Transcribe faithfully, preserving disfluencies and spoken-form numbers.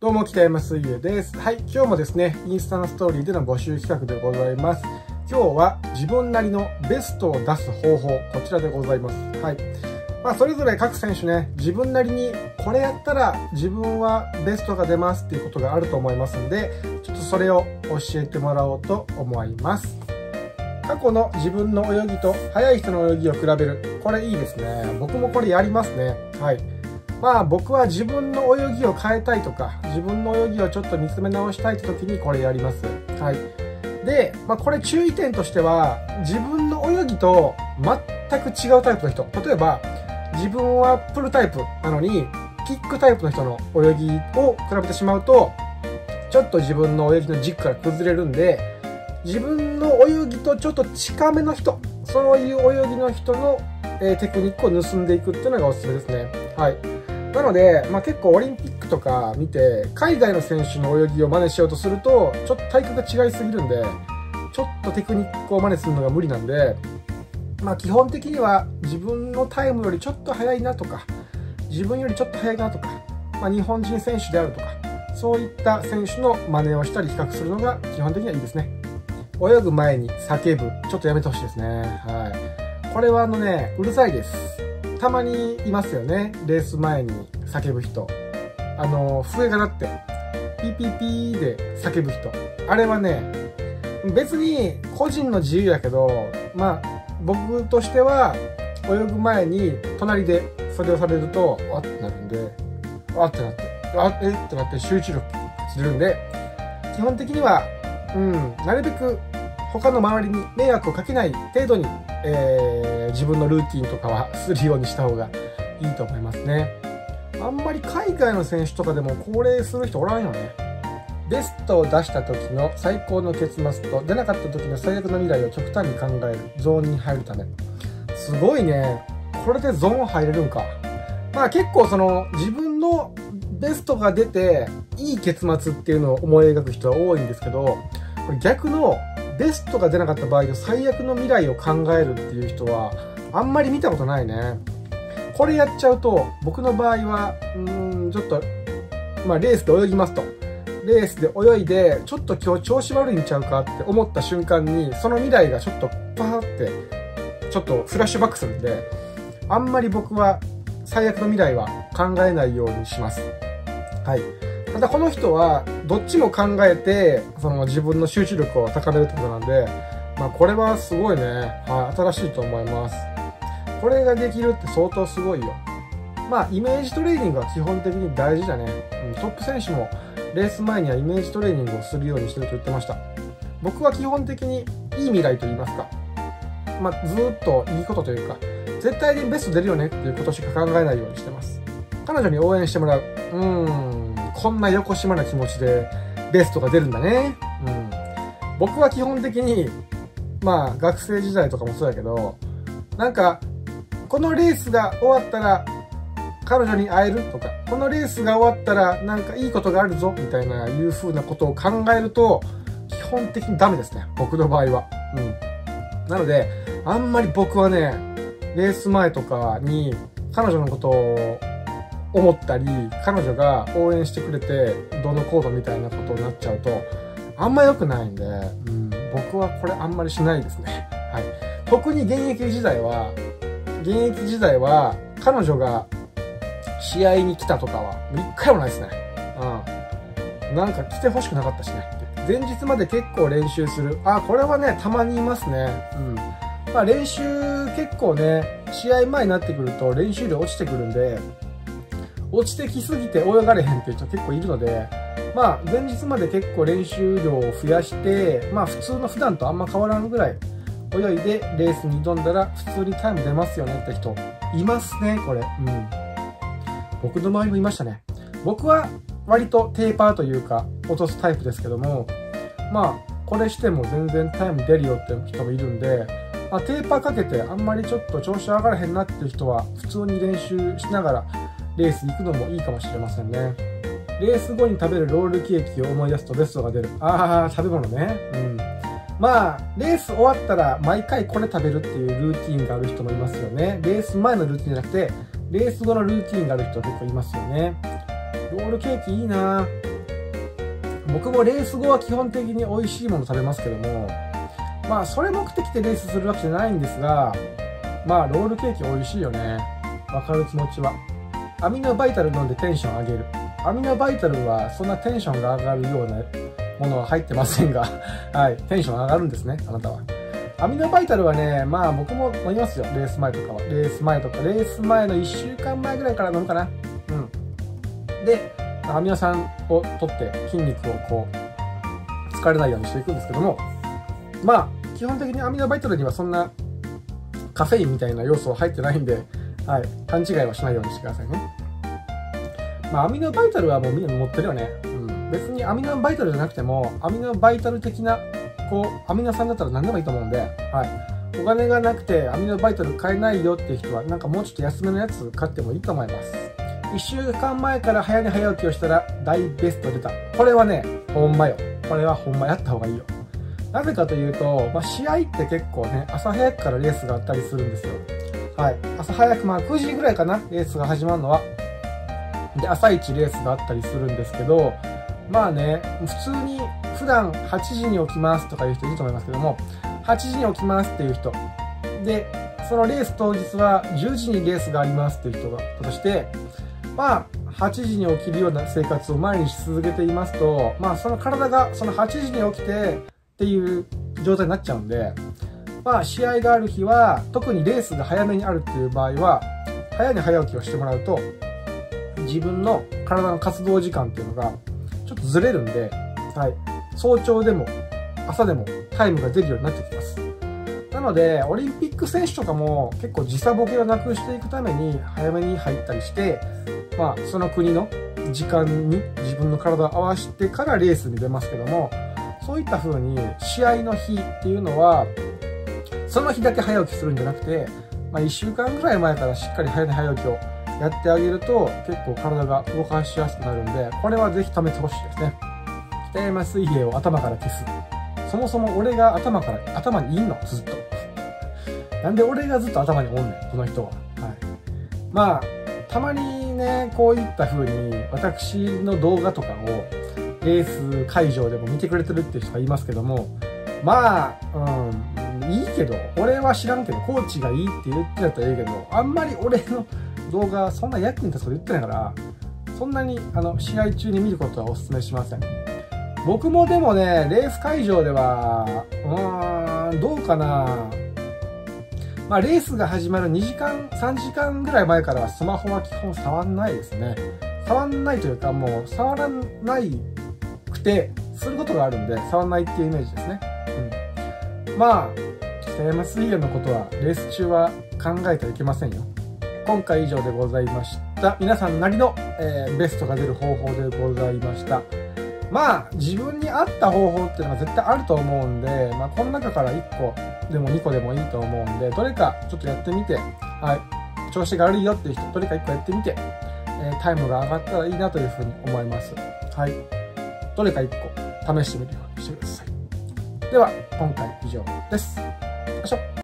どうも北山水泳です。はい、今日もですね、インスタのストーリーでの募集企画でございます。今日は自分なりのベストを出す方法、こちらでございます。はい。まあ、それぞれ各選手ね、自分なりにこれやったら自分はベストが出ますっていうことがあると思いますので、ちょっとそれを教えてもらおうと思います。過去の自分の泳ぎと速い人の泳ぎを比べる。これいいですね。僕もこれやりますね。はい。まあ僕は自分の泳ぎを変えたいとか、自分の泳ぎをちょっと見つめ直したいって時にこれやります。はい。で、まあこれ注意点としては、自分の泳ぎと全く違うタイプの人。例えば、自分はプルタイプなのに、キックタイプの人の泳ぎを比べてしまうと、ちょっと自分の泳ぎの軸から崩れるんで、自分の泳ぎとちょっと近めの人、そういう泳ぎの人の、えー、テクニックを盗んでいくっていうのがおすすめですね。はい。なので、まあ、結構オリンピックとか見て、海外の選手の泳ぎを真似しようとすると、ちょっと体格が違いすぎるんで、ちょっとテクニックを真似するのが無理なんで、まあ、基本的には自分のタイムよりちょっと速いなとか、自分よりちょっと速いなとか、まあ、日本人選手であるとか、そういった選手の真似をしたり比較するのが基本的にはいいですね。泳ぐ前に叫ぶ。ちょっとやめてほしいですね。はい。これはあのね、うるさいです。たまにいますよね。レース前に叫ぶ人。あの、笛が鳴って、ピーピーピーで叫ぶ人。あれはね、別に個人の自由やけど、まあ、僕としては、泳ぐ前に隣でそれをされると、わってなるんで、わってなって、わえってなって集中力するんで、基本的には、うん、なるべく他の周りに迷惑をかけない程度に、えー、自分のルーティンとかはするようにした方がいいと思いますね。あんまり海外の選手とかでも高齢する人おらんよね。ベストを出した時の最高の結末と出なかった時の最悪の未来を極端に考える。ゾーンに入るため。すごいね。これでゾーン入れるんか。まあ結構その自分のベストが出ていい結末っていうのを思い描く人は多いんですけど、これ逆のベストが出なかった場合の最悪の未来を考えるっていう人はあんまり見たことないね。これやっちゃうと僕の場合はうーんちょっとまあレースで泳ぎますと。レースで泳いでちょっと今日調子悪いんちゃうかって思った瞬間にその未来がちょっとパーってちょっとフラッシュバックするんで、あんまり僕は最悪の未来は考えないようにします。はい。ただこの人はどっちも考えてその自分の集中力を高めるってことなんで、まあこれはすごいね、はい、新しいと思います。これができるって相当すごいよ。まあイメージトレーニングは基本的に大事だね。うん、トップ選手もレース前にはイメージトレーニングをするようにしてると言ってました。僕は基本的にいい未来と言いますか、まあずーっといいことというか、絶対にベスト出るよねっていうことしか考えないようにしてます。彼女に応援してもらう。うーん。こんな横島な気持ちでベストが出るんだね。うん。僕は基本的に、まあ学生時代とかもそうやけど、なんか、このレースが終わったら彼女に会えるとか、このレースが終わったらなんかいいことがあるぞみたいないう風なことを考えると、基本的にダメですね。僕の場合は。うん。なので、あんまり僕はね、レース前とかに彼女のことを思ったり、彼女が応援してくれてどうのこうのみたいなことになっちゃうとあんま良くないんで、うん、僕はこれあんまりしないですね。はい。特に現役時代は現役時代は彼女が試合に来たとかは一回もないですね。うん。なんか来てほしくなかったしね。前日まで結構練習する。あ、これはねたまにいますね。うん。まあ練習結構ね試合前になってくると練習量落ちてくるんで。落ちてきすぎて泳がれへんっていう人結構いるので、まあ前日まで結構練習量を増やして、まあ普通の普段とあんま変わらんぐらい泳いでレースに挑んだら普通にタイム出ますよねって人いますね、これ。うん。僕の周りもいましたね。僕は割とテーパーというか落とすタイプですけども、まあこれしても全然タイム出るよって人もいるんで、まあ、テーパーかけてあんまりちょっと調子上がらへんなっていう人は普通に練習しながらレース行くのもいいかもしれませんね。レース後に食べるロールケーキを思い出すとベストが出る。ああ、食べ物ね。うん。まあ、レース終わったら毎回これ食べるっていうルーティンがある人もいますよね。レース前のルーティンじゃなくて、レース後のルーティンがある人結構いますよね。ロールケーキいいなぁ。 僕もレース後は基本的に美味しいもの食べますけども、まあそれ目的でレースするわけじゃないんですが、まあロールケーキ美味しいよね。わかる気持ちは。アミノバイタル飲んでテンション上げる。アミノバイタルはそんなテンションが上がるようなものは入ってませんが、はい、テンション上がるんですね、あなたは。アミノバイタルはね、まあ僕も飲みますよ、レース前とかは。レース前とか、レース前のいっしゅうかんまえぐらいから飲むかな。うん。で、アミノ酸を取って筋肉をこう、疲れないようにしていくんですけども、まあ、基本的にアミノバイタルにはそんなカフェインみたいな要素は入ってないんで、はい、勘違いはしないようにしてくださいね。まあ、アミノバイタルはもうみんな持ってるよね。うん。別にアミノバイタルじゃなくても、アミノバイタル的な、こう、アミノ酸だったら何でもいいと思うんで、はい。お金がなくてアミノバイタル買えないよっていう人は、なんかもうちょっと安めのやつ買ってもいいと思います。いっしゅうかんまえから早寝早起きをしたら大ベスト出た。これはね、ほんまよ。これはほんまやった方がいいよ。なぜかというと、まあ、試合って結構ね、朝早くからレースがあったりするんですよ。はい。朝早く、まあくじぐらいかな、レースが始まるのは。で、朝一レースがあったりするんですけど、まあね、普通に普段はちじに起きますとかいう人いると思いますけども、はちじに起きますっていう人。で、そのレース当日はじゅうじにレースがありますっていう人が、として、まあ、はちじに起きるような生活を毎日続けていますと、まあ、その体がそのはちじに起きてっていう状態になっちゃうんで、まあ、試合がある日は、特にレースが早めにあるっていう場合は、早寝早起きをしてもらうと、自分の体の活動時間っていうのが、ちょっとずれるんで、はい。早朝でも、朝でもタイムが出るようになってきます。なので、オリンピック選手とかも結構時差ボケをなくしていくために早めに入ったりして、まあ、その国の時間に自分の体を合わせてからレースに出ますけども、そういった風に試合の日っていうのは、その日だけ早起きするんじゃなくて、まあ、いっしゅうかんぐらい前からしっかり早寝早起きをやってあげると、結構体が動かしやすくなるんで、これはぜひ試してほしいですね。北山水泳を頭から消す。そもそも俺が頭から、頭にいんのずっと。なんで俺がずっと頭におんねん、この人は。はい。まあ、たまにね、こういった風に、私の動画とかを、レース会場でも見てくれてるっていう人がいますけども、まあ、うん、いいけど、俺は知らんけど、コーチがいいって言ってたらいいけど、あんまり俺の動画、そんな役に立つこと言ってないから、そんなに、あの、試合中に見ることはお勧めしません。僕もでもね、レース会場では、うーん、どうかな。まあ、レースが始まるにじかん、さんじかんぐらい前からはスマホは基本触んないですね。触んないというか、もう触らないくて、することがあるんで、触んないっていうイメージですね。うん。まあ、北山水泳のことは、レース中は考えてはいけませんよ。今回以上でございました。皆さんなりの、えー、ベストが出る方法でございました。まあ、自分に合った方法っていうのは絶対あると思うんで、まあ、この中からいっこでもにこでもいいと思うんで、どれかちょっとやってみて、はい、調子が悪いよっていう人、どれかいっこやってみて、えー、タイムが上がったらいいなというふうに思います。はい。どれかいっこ試してみるようにしてください。では、今回以上です。